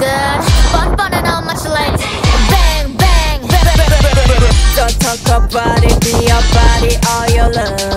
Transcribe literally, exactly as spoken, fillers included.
good. Fun, fun and not much late. Bang, bang. Don't talk about it, be your body, all your love.